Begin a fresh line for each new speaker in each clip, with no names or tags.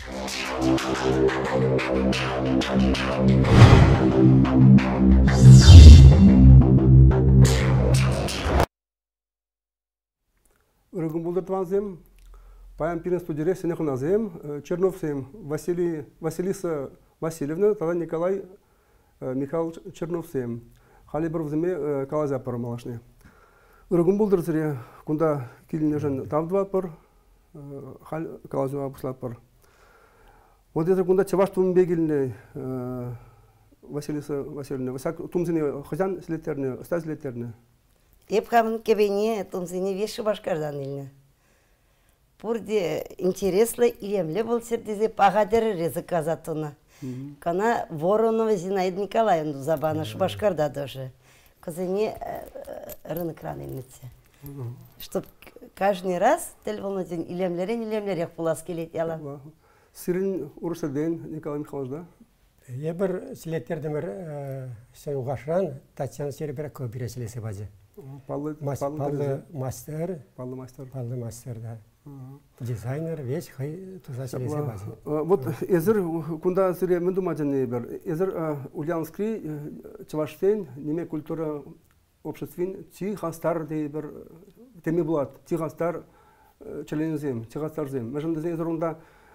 Рыгун булдыртванзем, паян пирен студире сенехуназем, Черновсем Василиса Васильевна, тогда Николай Михайлович Черновсем. Хали бір вземе калаза пар малашне. Рыгун булдыртыре, кунда килинежен тавдва пар, хал калазуа буслат пар. Вот это кунда чаваш тумбегильне Василиса Васильевна, васак тумзине хозяин слетерне, стаз слетерне.
Епхамын кебене тумзине веші башкардан илне. Пурде интереслы илемле был сердезе пагадыры резы казатуна. Кана Воронова Зинаида Николаевна забана шубашкарда даже. Казане рынок рано имеется. Чтоб каждый раз тель волноден илемлерек пулас келет яла.
Сирин урсаден Николай Михайлович, да?
Я бір слеттердемір сен уғашран Татьяна Серебря көбіре слесе базе. Паллы мастер, да. Дизайнер, весь хай туза слесе базе.
Вот езер кунда сире мен думаджан небер. Езер Ульяновский Чаваштен неме культура обществин ти хастар дебер теме булат. Ти хастар члензем, ти хастарзем. Межем дезе езерунда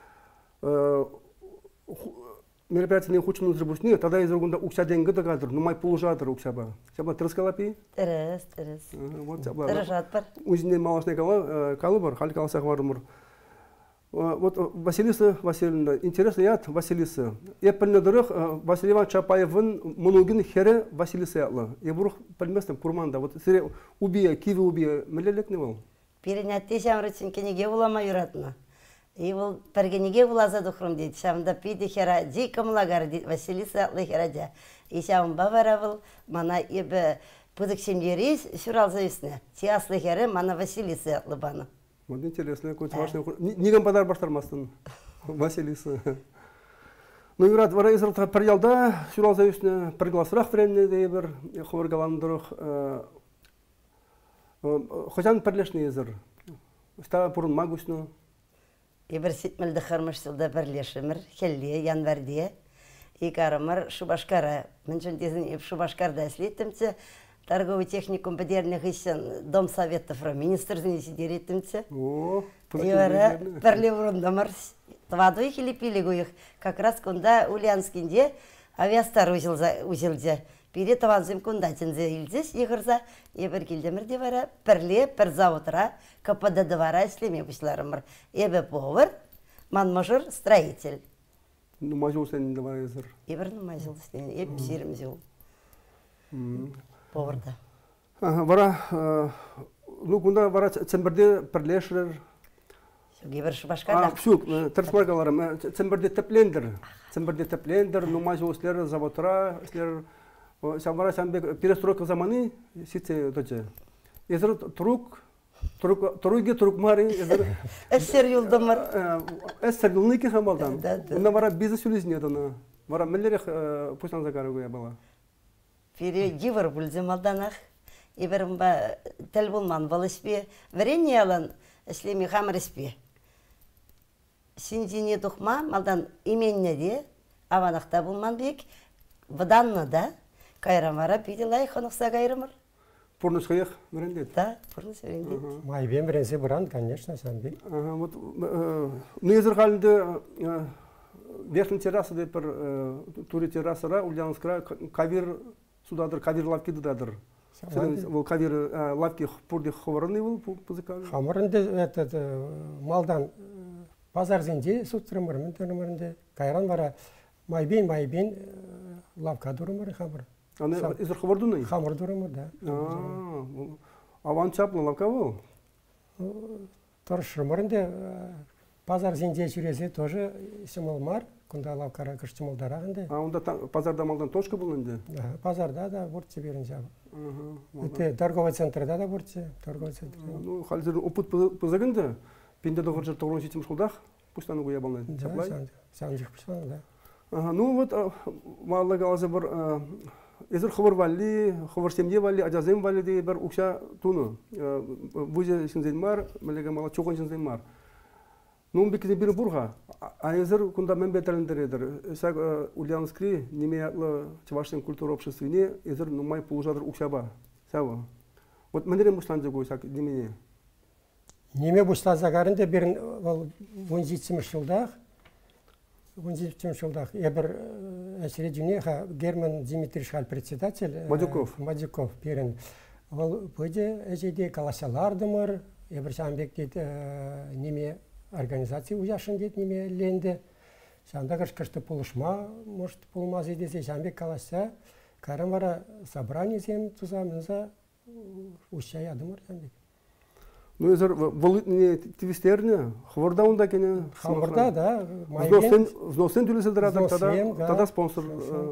мероприятие не хочет нужно бусни, тогда из ругунда укся деньги догадыр, но май полужатыр уксяба. Сяба трескалапи?
Терес.
Вот сяба.
Тережатпар.
Узне малашне калыбар, хали калсах вармыр. Вот Василиса Васильевна, интересно яд Василиса. Я пальнадырых Василий Чапаевын моногин хере Василиса ятла. Я бурух пальместем курманда. Вот сире убия, киви убия, мелелек не был.
Перенятте шамрычин кенеге улама юратна. И вот пергенеге улаза духрум дейт. Шамда пиди хера ди камлагар дейт Василиса ятла херадя. И шам баваравыл мана ебе пудык семьерис сюрал зависне. Тиаслы хере мана Василиса ятла бана.
Вот интересно, какой-то важный. Нигам подар баштармастын. Василиса. Ну, Юрат, вара изралта парьялда, сюрал зависне, пригласрах времени дейбер, ховаргаландырых. Хозяин перлешный изр. Ста пурун магусну.
И бір сетмелді қырмышсылда бірлешімір, келле, январде. И карымыр шубашкара. Мен жөндезін шубашкарда әслеттімці. Торговый техникум бедерных ищен Дом Советов министрзін есидер еттімці. И вара бірле бұрындымыр. Тваду их или пили гуих. Как раз кунда Ульянскинде авиастар узелде. Перед таванзым кунда тензе илдес, егірза. И бір келдемірде вара бірле, бір заводра, КПД двора слеме бұшларымыр. Ебе повар, манмажор, строитель.
Ну, мазил сен двора езір.
Ебір ну мазил сен, еб псирім зел. Поварда.
Вара, ну, кунда вара цемберде перлешер.
Ебір шубашкарда.
Псюк, терсмаргаларым, цемберде теплендер, ну, мазил слер заводра, слер. Сам перестройка заманы сите доче. Езер труги мари езер.
Эссер юлдамар.
Эссер юлники хамалдан. На вара бизнес юлизне дана. Вара меллерих пусан загаруя была.
Пере гивер бульземалданах. Ибермба телбулман балыспе. Варенье алан слеми хамреспе. Синдине тухма малдан именне де аванахта булман бек. Вданна да. Кайрамара пиделай ханықса кайрамар.
Порнус хаях варендет?
Да, порнус варендет.
Майбен біренсе бұран, конечно, санбек.
Вот, ну, езір халінде верхний террасы де бір туре террасыра, Ульяновскра, кавир судадыр, кавир лавки дадыр. Ол кавир лавки пурде ховарынный был пузыкавir?
Хамарынды малдан пазар зенде суттырымыр, мүнтірімірінде. Кайран бара майбен лавка дұрымыр хамыр.
Аны изер ховардуны?
Хамыр дұрымыр, да.
Аван чаплы лавка был?
Торшырмырынды пазар зенде жүресе тоже симолмар, кунда лавкара кыштымылдарағынды.
Онда пазарда малдан точка был инде?
Пазарда да бұртсе берін жабы. Это торговый центрда да бұртсе, торговый центр.
Ну, халзер опыт пызығынды, пенде доғыржыр тоғырын жетім шылдақ, пустану гуя балны.
Да, сандық пұшпаны, да.
Ну вот, маллы қалазы бір, езір ховар валли, ховар семье валли, ажазем валли дей бір ұқша туны. Вузе сінзен мар, мәлеге мала чоғын сінзен мар. Ну, бекезе бир бурга. Айзер кунда мен беталендередер. Сак Ульяновский немеятлы Чувашским культура обществине изер нумай пулжадыр уксаба. Сава. Вот менерем бушланды гой сак немене.
Неме бушлазагарында бирин 17 жылдах. 17 жылдах. Ебір әсіре дүнеға Герман Дмитриевич председатель. Мадюков бирин. Ол бұйде әжейде каласалардымыр. Ебір шамбек дейді неме организация уяшын дейді неме ленді. Шанда кышты пулышма, может пулмаз едесе шамбек каласа. Карамара собрание зем тузамынза ущай адымыр шамбек.
Ну, изер волытне твистерне, хворда унда кене.
Хворда, да.
Взносен тюлеседер тогда спонсор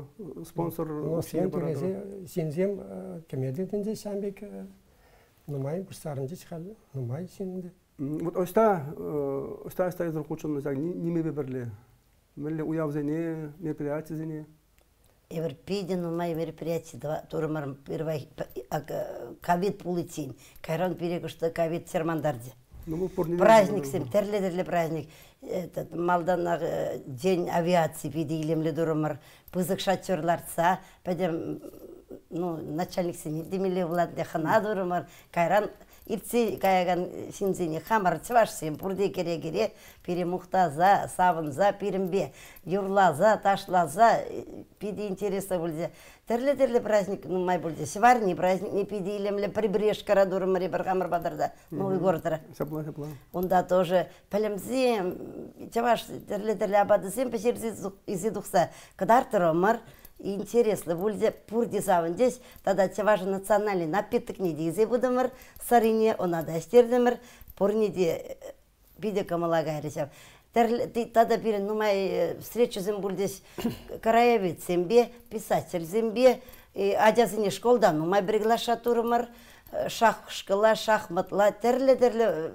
Взносен тюлезе, синзем кемедетінде шамбек, нумай бұрсарынды шығалы, нумай синді.
Вот оста изер кучын неме беберле. Мелле уявзене, мероприятизене.
Эвер пиден нумай мероприятие, турмарым первый ковид пулитин, кайран перекушта ковид сермандарди. Праздник сем, терле праздник. Этот малданах день авиации пидилемле дурмар, пызык шатерларца, пойдем, ну начальник сем, демиле владе хана дурмар, кайран ирци кайган синзине хамар чвашсем пурде керегере перемухтаза савынза пиримбе юрлаза ташлаза пиди интереса бульзе терле праздник ну май бульзе севарни праздник не пиди илемле прибрежка дурмари бар хамар бадарда Новый год
сапла
онда тоже палемзем чваш терле абадысем пешерзи изидухса кадартырмар. Интересно, бульде пурдизавын здесь, тогда чеважы национальный напиток не дизе будемер, сарине, он надо стердемер, пурниде биде камалагайрисев. Тогда перед нумай встречу зембульдесь караевец зембе, писатель зембе, адязыне школда нумай приглашатурмер, шахшкала, шахматла, терле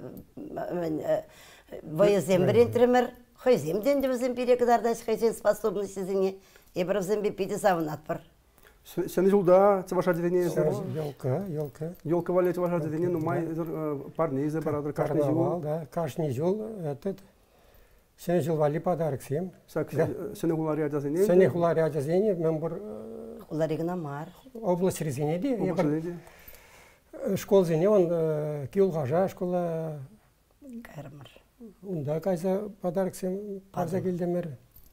воезембрентремер, хойземден де зембере кадардась хозяин способности зене. Ебір зембе пиде савын атпыр.
Сені жылда чаваша дедене?
Елка.
Елка вале чаваша дедене, ну май парнезе барадыр каждый жыл.
Да, каждый жыл этот. Сені жыл вали подарок сем.
Сені хулари адязене?
Сені хулари адязене, мен бір...
Хулари гына мар.
Область резене де. Школ зене, он киулғажа школа...
Кайрымыр.
Онда кайза подарок сем парза келдемер.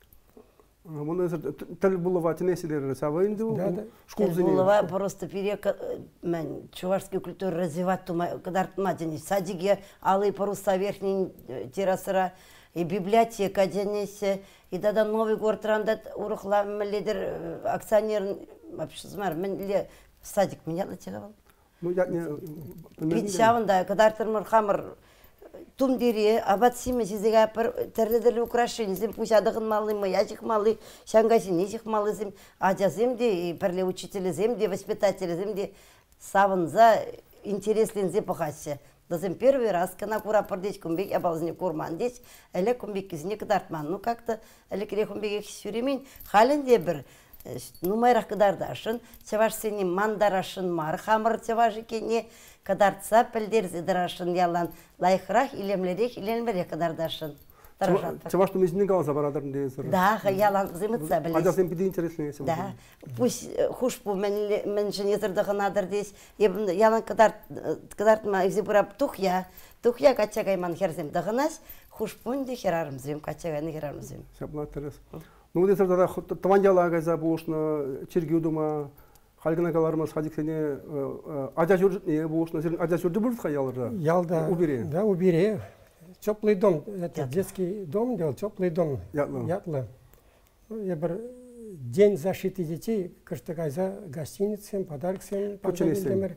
Bunu tel bulava тенесилер савынды.
Tel bulava просто перек мен чувашский культуру развивать тума кадартма дени садиге алы паруса верхний террасыра и библиотека денесе и тогда Новый год рандат урухла лидер акционер вообще смар мен ле садик меня латигал.
Ну я не
Питчавында кадартырмыр хамыр Тум дире, абат симе сизега пар терледерле украшение, зем пучадыгын малы, маячих малы, шангасиничих малы зем, адя земде, перле учителя земде, воспитателя земде, савынза интереслен зе пахаще. Да зем первый раз, когда кура пардеть кумбек, я балзне курман деть, эле кумбек кизне кадартман. Ну как-то эле кире кумбек сюремень, хален дебер. Ну майрах кадардашын, чаваш сени мандарашын мар, хамыр чаваш икене, кадарца пілдерзі дырашын ялан, лайхрах илемлерек иленмерек кадардашын.
Чаваш ту мезінен қаласа барадырын дейсір?
Да, ялан зымытса білес.
Адасен пиде интересный есім.
Да, пусть хушпу мен женезірдіғын адыр дейс, ялан кадартма экземпурап тухя качагайман херзем дығынас, хушпун де херарым зем, качагайны херарым зем.
Шапла терес. Ну, дейсір тогда тавандяла ғайза болушны, чергеу дума, халгына каларымыз хадиксене адя жүрдіне болушны, серін адя жүрді бұрды қаялырда?
Ялда,
убере.
Да, убере. Теплый дом, это детский дом делал, теплый дом. Ятлы. Я бір день защиты детей, кажется, гайза гостиницем, подарок всем.
Кученесем.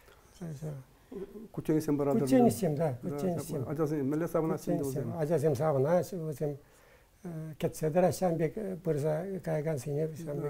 Кученесем барадыр.
Кученесем, да, кученесем.
Адязем, мәлі савына сен.
Адязем савына, өзем кетседер ашамбек бұрза кайган сене.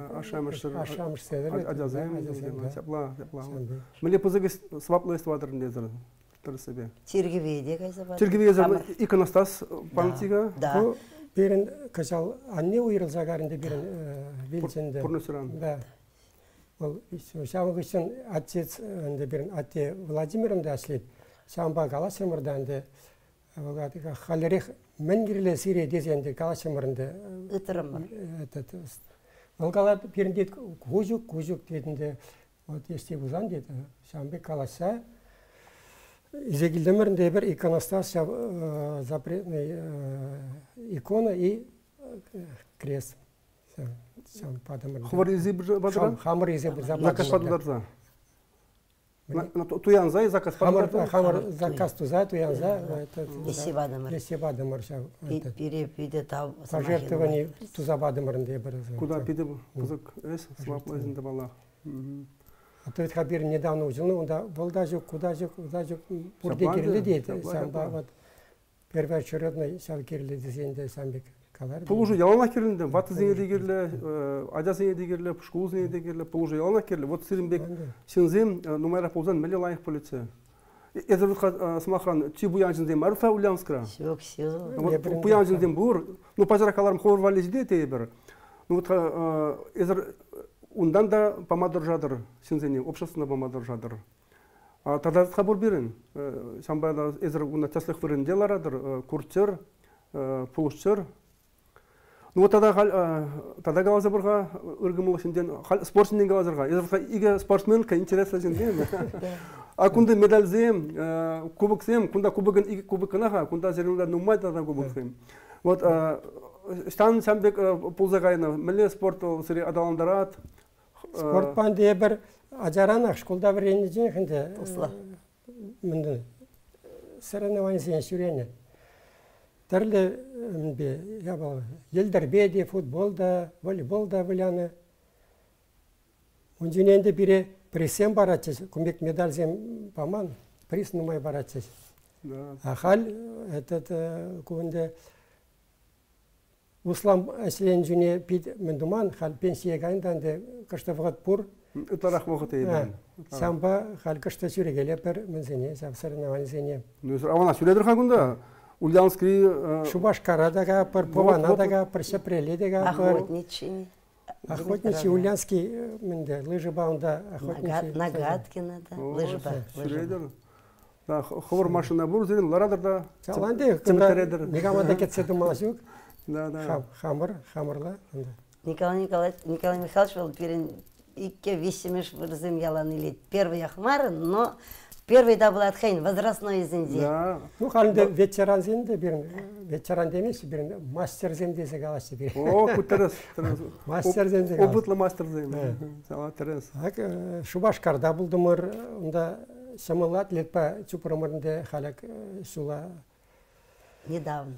Ашамышсыр. Адязем, сапла. Мәлі пызығы сваплы ествадырын дезір.
Тергеведе кайза бар.
Тергеведе иконостас памятига.
Да.
Берін качал анне уйрыл загарында берін белсенді.
Пурнусыран.
Да. Ол шамы үшін отец берін атте Владимирымды ашлет. Шамба кала семірданды халерех мен кирле сире дезенде калашымырынды.
Итырым.
Ол кала пиринде кужук дедінде вот есте бузан деді. Шамбек каласа изегилдемерінде бір иконостас запретный икона и крест.
Хвар изи бадра?
Хамыр изи бадра.
Заказ падударза. Туянза и заказ падударза?
Хамыр заказ туза, туянза.
Лесе бадымыр.
Лесе бадымыр.
Пире пиде тау.
Пожертвование туза бадымырында бір.
Куда пиде кызык эс? Слап өзінде бала.
А то ведь Хабир недавно учил, он да, куда же, бурде кирле дейді. Самба, первоочередной сал кирле дезенде самбек калар.
Пул уже ялана кирлинде, ваты зенеде кирле, адя зенеде кирле, пушкул зенеде кирле, пул уже ялана кирле. Вот Сиринбек синзем, нумайра ползан, меле лайх полиция. Это вот смахран, чи буянжинзем, марфа улянскра.
Все.
Вот буянжинзем бур, ну пажара каларм хор вализде тейбер. Ну вот эзер ундан да помадыр жадыр, синзене, общественно помадыр жадыр. Тогда хабар берин, самбайда эзер уна таслых вырын деларадыр, курчер, пулушчер. Ну вот тогда галаза бурга ыргымылы синден, спортсмен галазырга, эзер иге спортсменка интереса синден. А кунда медальзем, кубоксем, кунда кубогын иге кубокынаха, кунда зеринда нумайда кубоксем. Вот штан самбек пулзагайна, милли спорт сири адаландарат.
Спорт банде бір ажаранақ школда бір ені жеңхінде. Мінді соревнование зен сүрені. Тәрлі елдер беде, футболда, волейболда біляны. Үнжіненде біре пресен баратчыз, көмек медаль зен паман, приз нумай баратчыз. Ахал, көнде Услам әсілен жүне пид міндуман, хал пенсия гайынданды кышты вғыт бұр.
Үтарақ вғыт ейден.
Самба хал кышты сүрегеле бір мінзіне, соревнование зене.
Авана сүредір қағында? Ульянский...
Шубашкарадаға, бір Пованадаға, бір Сепреледеға, бір...
Охотничий.
Охотничий, Ульянский, мінді, лыжы бауында охотничий.
Нагадкина, да, лыжы ба.
Сүредір. Ховар машина бұр, зерін, ларадыр да,
цементаредір. Мегамада кетседі маласюк.
Да.
Хамырла.
Николай Михайлович был икке весемеш вырзым ялан или первый ахмарын, но первый да был отхайн, возрастной изінде.
Да.
Ну, халінде ветеран зенде берін, ветеран демейші берін, мастер земдесі қалашы берін.
О, күттерес.
Мастер земде қалашы.
Опытлы мастер земде. Сала терес.
Шубашкарда бұлдымыр, онда самылат летпа чупырымырынды халак сула.
Недавно.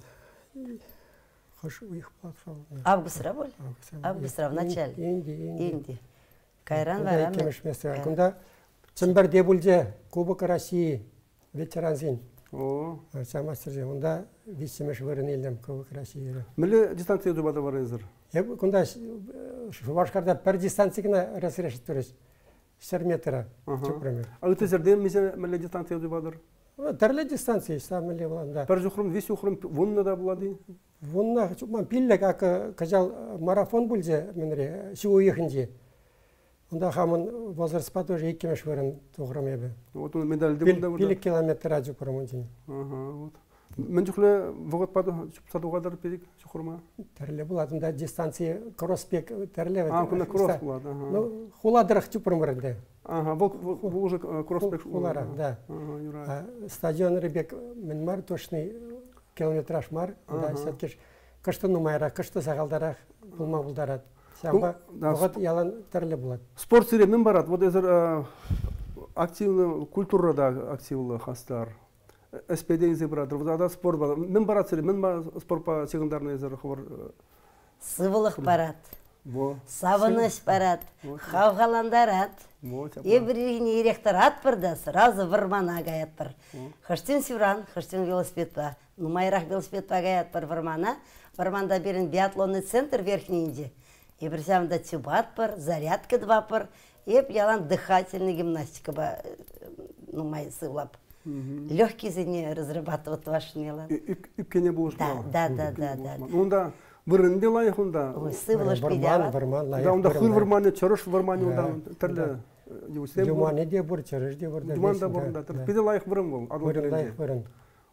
Августра
были? Августра в начале. Инди. Кайран варам.
Кунда Цимберде бульде Кубок России ветеран зин.
О.
Самастер онда висемеш вырын елдем Кубок России.
Милли дистанция дубада барызыр.
Кунда Шубашкарда пер дистанцияна разрешит турис. 4 метра.
А вы тезерден милли дистанция дубадыр?
Тәрлі дистанция, самылы боланда.
Бір жүхрым, вес жүхрым, вунна да болады?
Вунна, пиллек ақы кажал марафон бөлзе, мініре, су уйықынде. Онда хамын возраспа тоже екемеш вырын тұғырым ебі.
Вот он медальді бұлда бұлда?
Пиллек километр аджу көрім өнден.
Вот. Мен жүхлі вғыт бады сатуғадар педик жүхрыма?
Тәрлі болады, онда дистанция кросспек тәрлі.
Күнда кросс болады.
Хуладырық жүпірім вырынды.
Бұл уже кросспек.
Хулара, да. Стадион рыбек мен мар точный километраж мар. Да, сәткеш кышты нумайра, кышты сағалдарақ бұлма бұлдарат. Сәмба бұғыт ялан тәрлі болады.
Спорт сиремен барат. Вот әзір активны, культурада активлы хастар. СПД изе барат. Вот ада спорт барат. Мен барат сире, мен спорт па сегундарны әзір ховар.
Сывылық барат. Савыныш барат. Хавғаландарат. Ебірігін еректорат бірді, сразу вырмана гаят бір. Хыштен сюран, хыштен велосипед ба. Нумайрақ велосипед ба гаят бір вырмана. Вырманда берін биатлонный центр верхнейінде. Ебірсямда тюбат бір, зарядка два бір. Еп ялан дыхательный гимнастика ба, нумай сывлап. Легкий зене разрабатывать вашын ялан.
Үпкене болуш ба?
Да.
Онда вырынды лайық онда?
Сывылыш пейдяват.
Да, онда хыр вырманы, чорыш вырманы онда тірлі.
Думаны де бұр, чорыш де бұр.
Думан да бұрында. Педе лайық вырын бол?
Вырын лайық вырын.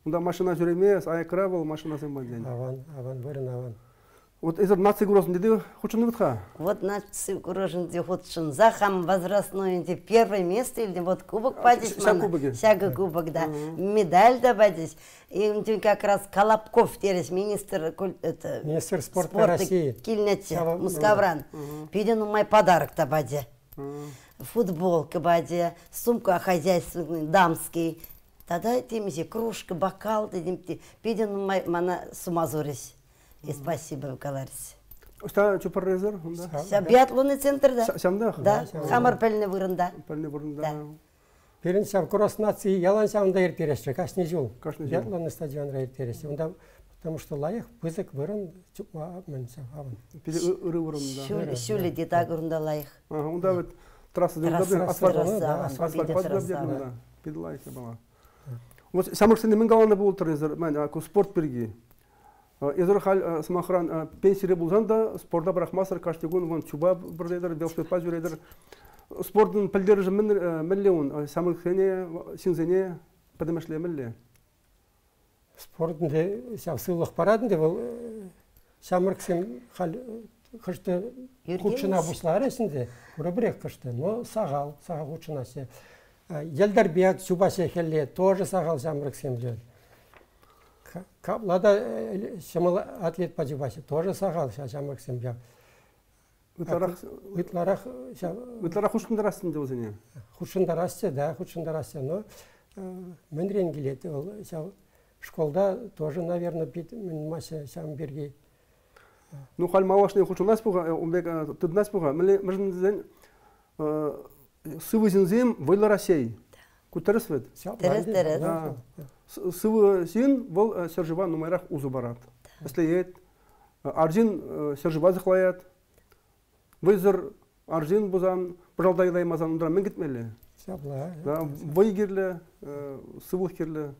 Онда машина жүремес, айқыра бол машина сен бәлден.
Аван, бұрын аван.
Вот ezер нация курожын деди хочуны битха.
Вот нация курожын де хочуны за хам возрастной де первое место или вот кубок падись. Всякий кубок, да. Медаль да падись. И он как раз Колобков терес министр
спорта России.
Кильнете, Мускавран. Пиден мой подарок да баде. Футболка баде, сумка хозяйственный, дамский. Тогда темизе кружка, бокал, пиден мана сумазорис. И спасибо, Каларис.
Что чупар резер?
Биатлонный центр, да?
Сямда?
Да, хамар пельне вырында.
Пельне вырында.
Перен сам кросс нации ялан сямда ертересче, кашни жул. Биатлонный стадион ертересче. Потому что лайық бызык вырын чупма менсем аван.
Пиде ыры вырында.
Шүлі де так вырында лайық.
Онда вот трасса асфальт падда. Пиде лайық бала. Вот самырсында мен галанда болды резер, мен спорт берги. Езер хал смахран пенсия булсан да спорта брахмасыр каштегун вон чуба бирдер велосипед жүредер. Спорттун пилдери же миллион самырхене синзене падемешле милле.
Спорттун де сылык парадын де бул самырксен хал кышты кучына бусларысында урабрек кышты, но сагал кучынасы. Елдар бият чубасе хелле тоже сагал самырксен жөл. Каплада шамал атлет паджибаси тоже сагал Максим я. Ытларах
хушындарасың деп өзіне?
Хушындарасты, да, хушындарасты, но мен ренгелет, школда тоже, наверное, мен мася сам берги.
Ну, хал малашный хушынас буға, умбек тыднас буға, мәжін дезен сывы зинзем вайлы Россия. Күттеріс вет?
Терес.
Сывы син бұл сержива нумайрақ узы барат. Әслеет, аржин сержива зықлаят. Вызыр аржин бұзан, біралдайдай мазан ұндыра мен кетмелі. Вай керлі, сывық керлі.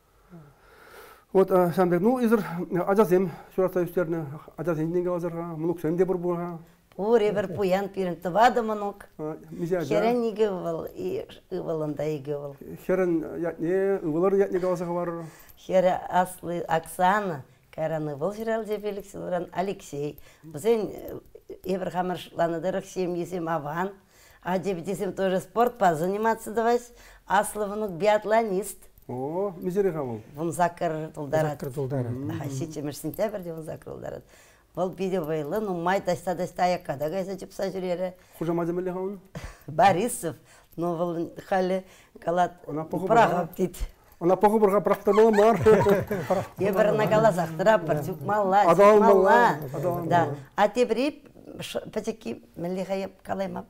Вот, Шамбек, ну, изір ажазем, шуратса үстеріне, ажазем денге азырға, мұнық сен де бір бұға.
Уре бір пуян пирінті вады мұнық. Херен неге ұвал, и ұвалында еге ұвал.
Херен ятне, ұвалар ятнеге азыға бар.
Хері Аслы Оксана, кәраны бұл жирал жепелік сылыран Алексей. Бұзен ебір хамыршыланыдырық семьесем аван. А десем тоже спорт позаниматься давать. Аслы вұнық биатлонист.
О, мизереға бұл.
Вұн закыр тұлдарат.
Закыр тұлдарат.
Сечемір сентябрьде вұн закыр тұлдарат. Бұл биде байлы, ну май тайста-тайста аяққада қайса жіпса жүрері.
Хужа маземелі қауын?
Борисов, ну бұл қалі қалат прағап дейді.
Она поху бұрға прақтырмалы мар.
Ебіріна қалас ақтырап, бір жүк малла, да. А тебіріп, пәтекі мүлі қайып қалаймап,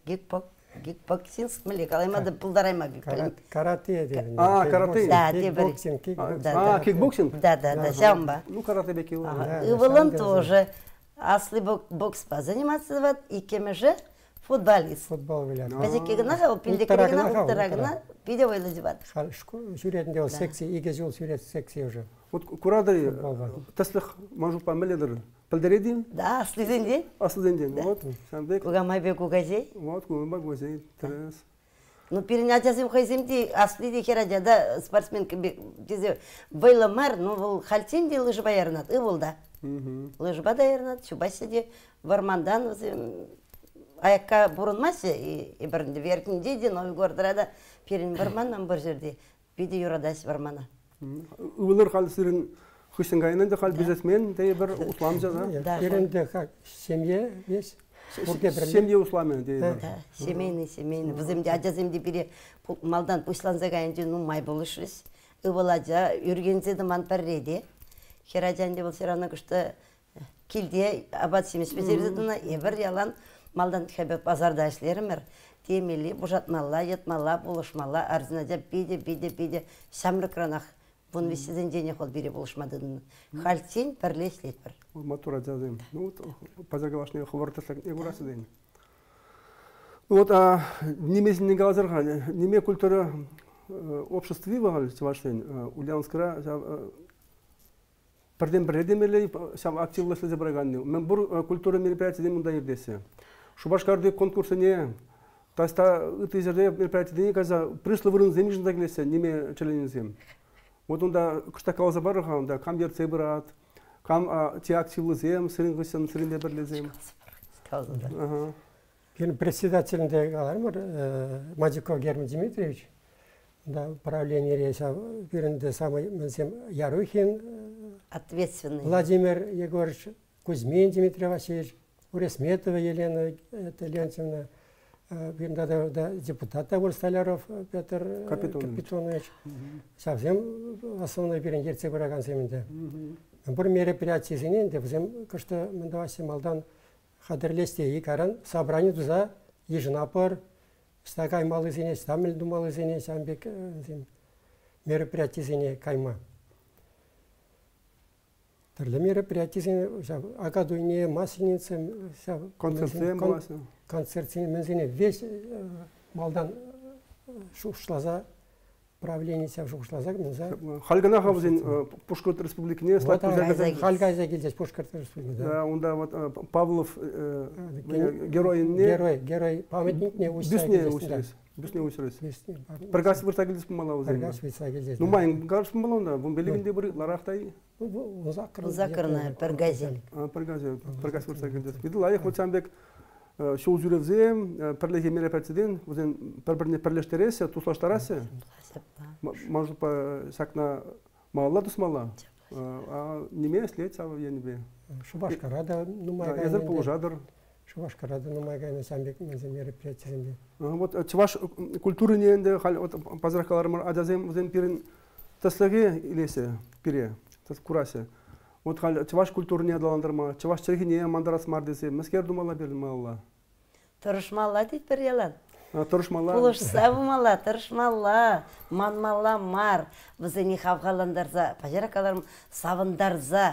гекбоксинск мүлі қалаймады бұлдараймап.
Карате деді.
Карате?
Да, тебіріп.
Кикбоксинг?
Да, шамба.
Ну, карате беки.
Ивылын тоже аслы бокс позаниматься, и кеме же футболист.
Футбол біледі.
Пәтекегіна қау, пілдекегіна, ұлтырағына биде ойлы жібады.
Жүретінде ол секция, иге жол сүйрет секция уже.
Вот курадай, тәслік манжупа мәледір. Пілдередін?
Да, аслызен
Аслызен. Вот, Шамбек.
Кугамайбек угазей.
Вот, Кугамайбек угазей. Терес.
Ну, перенятязым хайземди, аслыды херадя, да, спортсменка дезе. Байлы мар, ну, бұл хальтен де лыжба ярнат, и бұл да. Лыжба да ярнат, чубайся де вармандан, аяққа бұрынмасы, и бірінде веркінде де, Новый Гордырада перен варманнан бір жерде, биде юрадас вармана.
Ұвылыр қал сірін Хусингайнын да қал бизнесмен, де бір услам жаза.
Перенде семье весь.
Семье услами.
Да, семейный. Бұзымде, ажазымде біре малдан пұшланзағайынды, ну, май болышырыз. Ұвыладжа, үргензеді ман пәрреде. Хераджанде бұл сирана күшті келде, абат семес безердіна, ебір ялан малдан хәбі базарда әшлерімір. Темелі, бұжатмалла, етмалла, бұлышмалла, арзынадя биде, сәмрі кранақ. Бұн весізен дене қол бере бұлышмадың. Хальтен бірле слет бір.
Матура жазайым. Ну, пазагалашны хвартаслак не көрасы дейін. Вот, немесіне ғазырға, неме культура обществе бағал, севаштен, Ульяновскара, бірден бір едемелі, активлашлы забырағанны. Мен бұл культура мероприятия мұнда ердесі. Шубашкарды конкурсы не, таста ыты жерде мероприятия не каза, прышлы вырын земежін дагілесі, неме членен зем. Вот онда кышта калза бар онда кам ерце брат, кам те активлызем, сырынгысым, сырынде бірлезем.
Калзада.
Мен председателінде қалармыр, Мадиков Герман Дмитриевич, да, правление рейса, бірінде самый, mənзем, Ярухин,
Ответственный.
Владимир Егорович, Кузьмин Дмитрий Васильевич, Уресметова Елена Леонтьевна, бірінде да депутат Тагур Столяров Петр Капитонович. Совсем основной бірін ерте бұраған семінде. Бір мероприятие зенен, біздем күшті міндаваси малдан қадірлесте екаран собрание туза ежінапыр, стакай малы зене, стамел думалы зене, самбек мероприятие зене кайма. Түрлі мероприятие зене, акадуйне, масленица, концерт зене, мен зене весь малдан шуқшлаза, правление шуқшлаза, мен за...
Халгана хавзен Пушкарт республикіне,
Хальгайза келдес Пушкарт республикіне.
Да, онда вот Павлов герой,
памятникне
Бюсне усырыз. Піргасы бірта келдес бұмала өзен.
Піргасы бірта келдес.
Ну, майын қаршы бұмала онда, бұн белігінде бір ларақтай?
Узакырна, піргазел.
Піргасы бірта келдес. Беді лайық, вот сәмбек шоу жүревзем, пірлеге мероприятиеден, өзен бір-біріне пірлештересі, туслаштарасы. Может, по сакна мала тусмала. А неме след сава я небе.
Шубашкарада, нумайгайна.
Языр полужадыр.
Шубашкарада, нумайгайна, сәмбек мензе мероприятиеден.
Вот чуваш культуры не энде, позрахалармар адазем өзен пирин таслаге илесе пире, тас курасе. Вот чуваш культуры не адаландырма, чуваш черхине мандарас мардесе, мәскер думала бердім алла.
Тұрышмала дейді бір елан.
Тұрышмала.
Пулышса бұмала, тұрышмала, манмала мар. Бізде не хавғаландарза, пажаракаларым савындарза,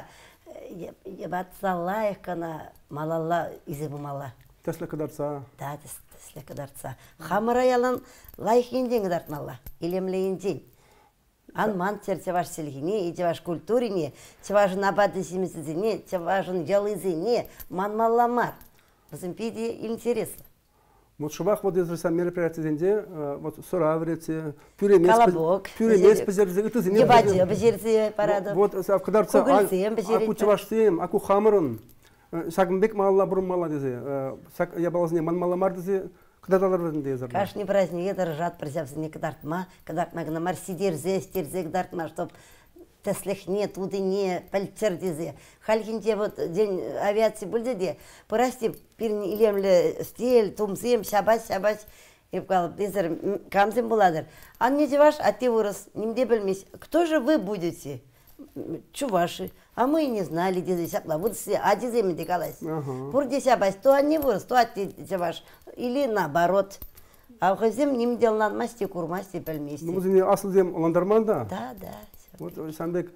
ебатсалайық кана малалла изе бұмала.
Тәслі кадарца.
Да, тәслі кадарца. Хамыра ялан лайық енден кадартмала, илемле енден. Анман тер чеваш селхине, и чеваш культурине, чеваш набады семисізіне, чевашын ялызіне, манмала мар. Біздің пиде интересно.
Вот шубах вот из мероприятиеденде, вот сыра врете,
колобок,
пюремес позерзе, это зене.
Ебаде позерзе парадов.
Вот кадарца, аку чевашсем, аку хамырын, сагмбек малла бурым мала дезе, я балазне манмала мар дезе, кадаталар врезінде езерді.
Кашни праздник, это ржат призявсыне кадартма, кадартмагна мар сидерзе, стерзе кадартма, чтоб теслехне, тудыне, пальцер дезе. Халькинте вот день авиации был деде, порасти пирни илемле стель, тумсем, шабась, и вкалып, дезер, камзем буладыр. Ан не деваш, а ты вырос, немде білмес. Кто же вы будете? Чуваши. А мы и не знали, дезе сякла. Вот все, а дезе ми декалась. Пурде шабась, то он не вырос, то а ты деваш. Или наоборот. А в хозем ним делан масти курмасти пельмести.
Ну, мы асыл дем ландарманда.
Да.
Вот Самбек,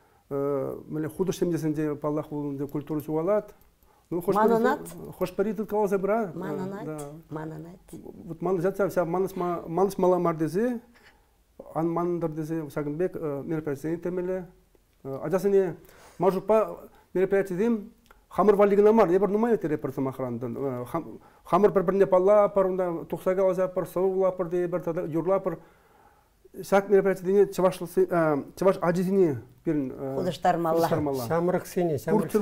худыш семдесінде паллах болынды культуру чуалат.
Мананат.
Хош паритет калаза бра.
Мананат.
Вот ман жатса вся маныс мала мардезе, ан мандар дезе Сагынбек мероприятие темеле. Ажасыне мажупа мероприятие дем хамыр валигына мар, ебір нумай өте репортам охрандан. Хамыр бір-біріне палла парында тухсага лаза пар, саула пар де бір юрла пар. Сак мероприятие чаваш ажизине пирин.
Кудыштар малла.
Самырыксене,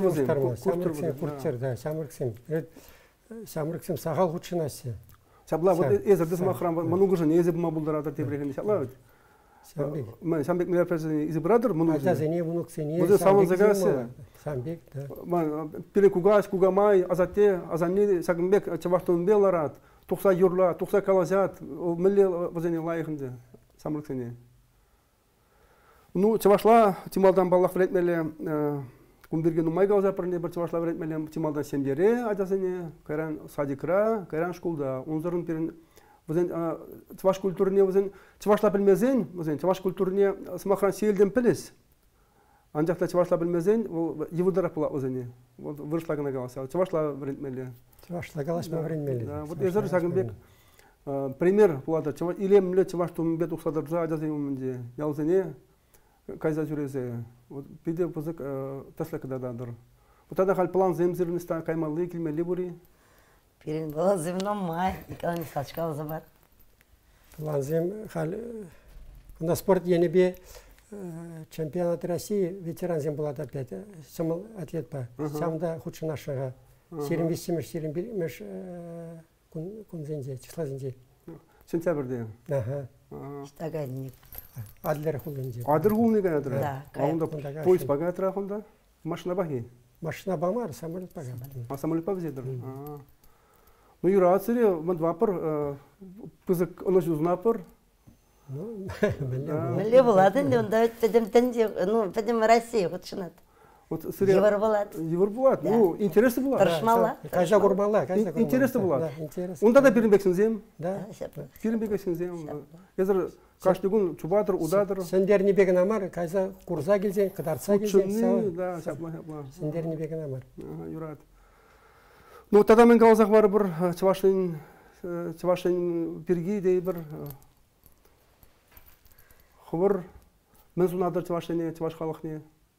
самырыксем сағал хучынасе.
Сабла вот эзер десма охран, манугы же не езеб мабулдаратар тебрехени сабла. Самбек мероприятие избрадыр, манугы же.
Ажазене, манугсене.
Вот саман загасе.
Самбек, да.
Пирин кугаш, кугамай, азате, азанне, Сагынбек чаваштон беларат, тухса юрла, тухса калазят, милле возене лайхынды. Самырыксене. Ну, чавашла, тималдан баллах вретмеле, кумберген умай гауза парне бір чавашла вретмеле, тималдан семдере ажасыне, кайран садикра, кайран шкулда. Онзарын перен, чаваш культурне, чавашла білмезен, чаваш культурне смахран сейлден пілес. Анжақта чавашла білмезен, евудара пыла өзене. Вырышлагына галаса, чавашла вретмеле.
Чавашла галасма вретмеле.
Вот езер Сагынбек. Пример пулады. Илемле чаваш тумбет ұқсадыржа ажасы өмінде. Ялзене кайза жүрезе. Биде бұзық таслы кадададыр. Бұтада қал план земзіріністі каймалы келмелі бұри.
Пирин план земном май. Николай Михайлович калаза бар.
План зем қал... Кында спорт ені бе чемпионат России ветеран зем болады опять. Самыл атлет па. Самда худший нашего. Сиренбиш кунзенде, числа зенде.
Сентябрьде.
Ага.
Штагальник.
Адлер хулынде.
Адыр гулны гайдыр.
Да,
Онда поезд багатра онда. Машина баги.
Машина бамар, самолет пага.
А самолет павзедыр. Ну юрацыре мандвапыр пызык онош узнапыр.
Ну,
Милле болады, онда педем тенде, ну, педем Россия худшынат.
Вот сырья.
Евр болады.
Евр болады. Ну, интересно было.
Тырышмала.
Кайжа гурмала,
Интересно было.
Интересно.
Онда да перенбексинзем.
Да.
Перенбексинзем. Езер каждый гун чубадыр, удадыр.
Сендер не бегін амар, кайза курза келзен, кыдарца келзен.
Да, сапла.
Сендер не бегін амар.
Юрат. Ну, тогда мен галзах бар бір Чавашин пирги дей бір хубыр мен сунадыр Чавашине, Чаваш халықне.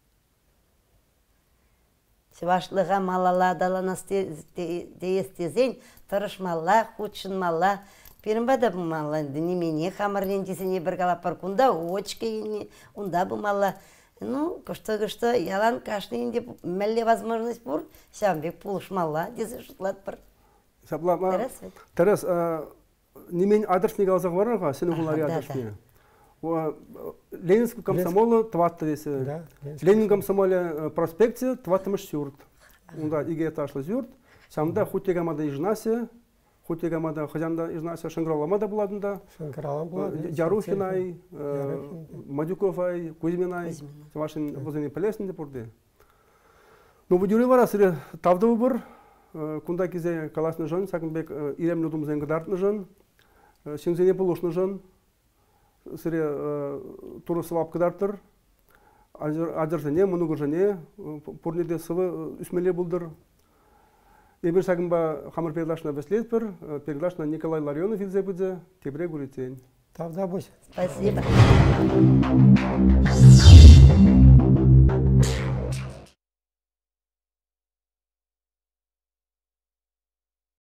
Чевашлыға малала даланас дейестезен, тырышмала, худшынмала. Перімбада бұл мала, немене хамырлендесіне бір қалапар күнда, очке онда бұл мала. Ну, күшті, ялан кашны деп мәлі возможность бұр, сәмбек пулышмала, десе жұтлады бір.
Тарас, немен адресіне қалзақ барырға, сені құлары адресіне. Ленинский комсомолы тватты десе. Ленин комсомолы проспекте тваттымыш сюрт. Онда иге ташлы сюрт. Самда хутегамада ижнасе, хутегамада хазанда ижнасе, Шанграламада буладында.
Шангралам болады.
Ярухинай, Мадюковай, Кузьминай. Вашын возыне пелесінде бұрды. Ну, бұдюры бар асыры тавды бұр. Кунда кезе каласны жын, сакынбек иремлі думзен гыдартны жын. Сеңзене пұлышны жын. Сыре туры сывап кыдартыр. Адырзыне, мұнығыр жыне, пұрнеде сывы үсмеле бұлдыр. Ебір сағынба хамыр передашына бәслет бір, передашына Николай Ларионов илзе бұдзе, тебіре гүретен.
Тавда бұсь.
Спасибо.